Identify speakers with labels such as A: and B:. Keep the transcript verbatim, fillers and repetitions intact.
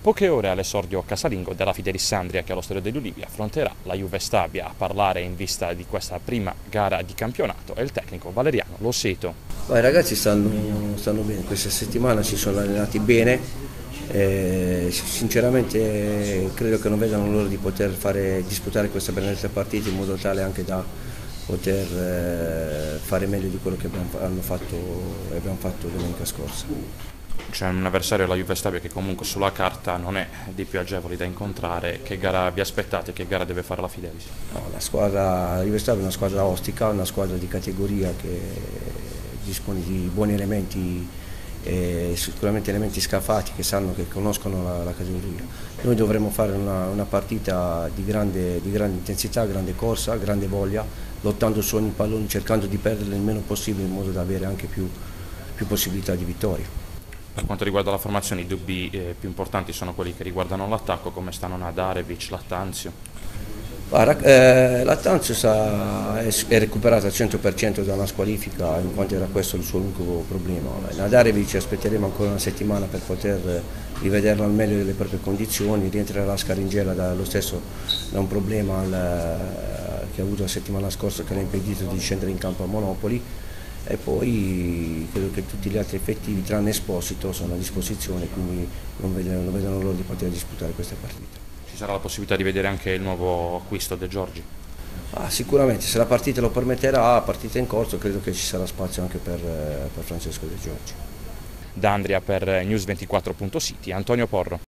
A: poche ore all'esordio casalingo della Fidelis Andria, che allo Stadio degli Ulivi affronterà la Juve Stabia. A parlare in vista di questa prima gara di campionato è il tecnico Valeriano Losseto.
B: I ragazzi stanno, stanno bene, questa settimana si sono allenati bene, eh, sinceramente credo che non vedano l'ora di poter fare, disputare questa benedetta partita in modo tale anche da poter eh, fare meglio di quello che abbiamo, hanno fatto, abbiamo fatto domenica scorsa.
A: C'è un avversario, la Juve Stabia, che comunque sulla carta non è dei più agevoli da incontrare. Che gara vi aspettate? Che gara deve fare la Fidelis?
B: No, la squadra, la Juve Stabia è una squadra ostica, una squadra di categoria che dispone di buoni elementi, e sicuramente elementi scafati che sanno, che conoscono la, la categoria. Noi dovremo fare una, una partita di grande, di grande intensità, grande corsa, grande voglia, lottando su ogni pallone, cercando di perderle il meno possibile in modo da avere anche più, più possibilità di vittoria.
A: Per quanto riguarda la formazione, i dubbi eh, più importanti sono quelli che riguardano l'attacco. Come stanno Nadarevic, Lattanzio?
B: Eh, Lattanzio sa, è, è recuperato al cento per cento da una squalifica, in quanto era questo il suo unico problema. Nadarevic aspetteremo ancora una settimana per poter rivederlo al meglio delle proprie condizioni. Rientrerà Scaringella da, lo stesso da un problema al, che ha avuto la settimana scorsa, che l'ha impedito di scendere in campo a Monopoli. E poi credo che tutti gli altri effettivi, tranne Esposito, sono a disposizione, quindi non vedono, non vedono l'ora di poter disputare questa partita.
A: Ci sarà la possibilità di vedere anche il nuovo acquisto De Giorgi?
B: Ah, sicuramente, se la partita lo permetterà, partita in corso, credo che ci sarà spazio anche per, per Francesco De Giorgi.
A: Da Andria per News ventiquattro punto City, Antonio Porro.